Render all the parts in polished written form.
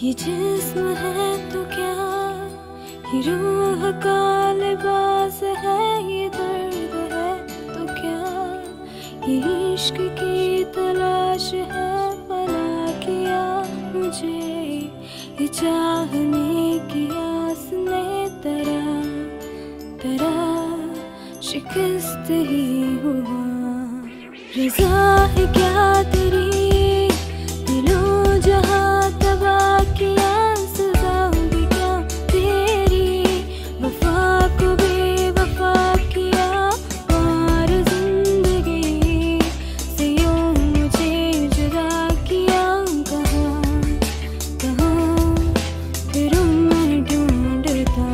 ये जिस्म है तो क्या, ये रूह का लिबास है, ये दर्द है तो क्या, ये इश्क की तलाश है। बना किया मुझे ये चाहने की आस ने, तरह तरह शिकस्त ही हुआ। रज़ा है क्या तेरी, दिलों जहाँ तबाह किया, सज़ा भी क्या तेरी, वफ़ा को बेवफ़ा किया। और ज़िंदगी से यूं मुझे जुदा किया। कहाँ कहाँ फिर मैं ढूंढता,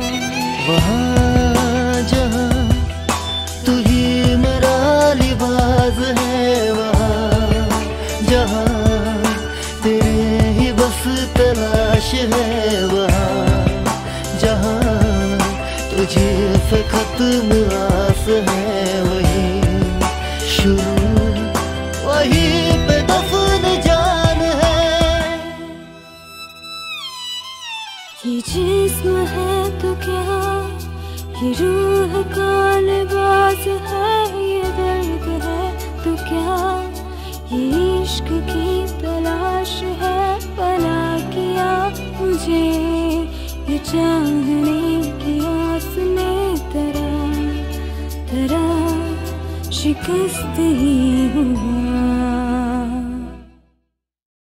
वहाँ जहाँ तू ही मेरा लिबास है, वहाँ जहाँ तेरे ही बस तलाश है, वहाँ जहाँ तुझे पे खत्म आस है, वही शुरू वही पे दफन जान है। ये जिस्म है तो क्या, ये रूह का लिबास है, ये दर्द है तो क्या, ये इश्क की तलाश है। बना किया मुझे ये चाहने की आस ने, तरह तरह शिकस्त ही हुआ।